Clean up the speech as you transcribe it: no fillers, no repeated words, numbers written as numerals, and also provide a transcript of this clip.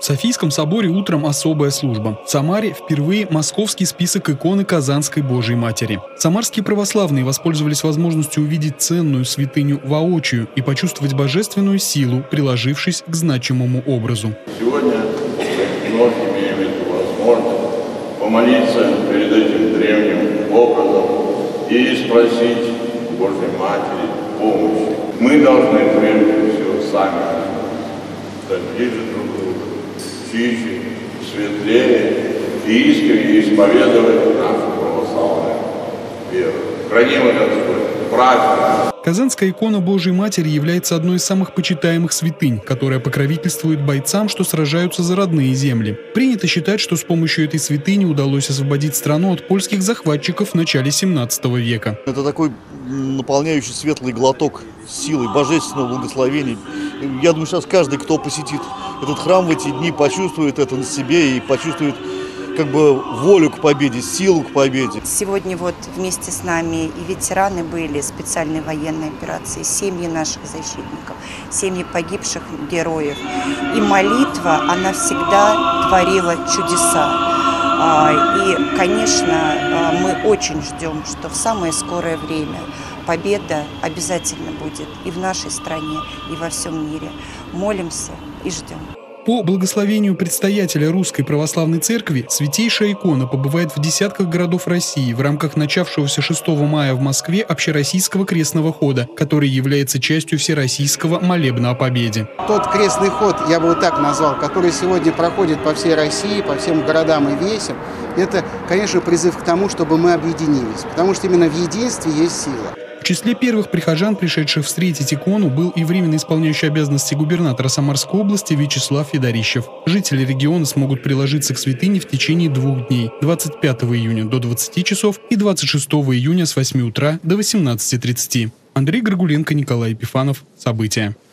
В Софийском соборе утром особая служба. В Самаре впервые московский список иконы Казанской Божией Матери. Самарские православные воспользовались возможностью увидеть ценную святыню воочию и почувствовать божественную силу, приложившись к значимому образу. Сегодня вновь имеем эту возможность помолиться перед этим древним образом и спросить Божьей Матери помощи. Мы должны прежде всего сами стать ближе друг к другу, чище, светлее и искренне исповедовать нашу православную веру. Храни вас Господь, праздник! Казанская икона Божией Матери является одной из самых почитаемых святынь, которая покровительствует бойцам, что сражаются за родные земли. Принято считать, что с помощью этой святыни удалось освободить страну от польских захватчиков в начале 17 века. Это такой наполняющий светлый глоток силы, божественного благословения. Я думаю, сейчас каждый, кто посетит этот храм в эти дни, почувствует это на себе и почувствует как бы волю к победе, силу к победе. Сегодня вот вместе с нами и ветераны были специальной военной операции, семьи наших защитников, семьи погибших героев. И молитва, она всегда творила чудеса. И, конечно, мы очень ждем, что в самое скорое время победа обязательно будет и в нашей стране, и во всем мире. Молимся и ждем. По благословению предстоятеля Русской Православной Церкви святейшая икона побывает в десятках городов России в рамках начавшегося 6 мая в Москве общероссийского крестного хода, который является частью всероссийского молебна о победе. Тот крестный ход, я бы вот так назвал, который сегодня проходит по всей России, по всем городам и весям, это, конечно, призыв к тому, чтобы мы объединились, потому что именно в единстве есть сила. В числе первых прихожан, пришедших встретить икону, был и временно исполняющий обязанности губернатора Самарской области Вячеслав Федорищев. Жители региона смогут приложиться к святыне в течение 2 дней – 25 июня до 20 часов и 26 июня с 8 утра до 18:30. Андрей Горгуленко, Николай Епифанов. События.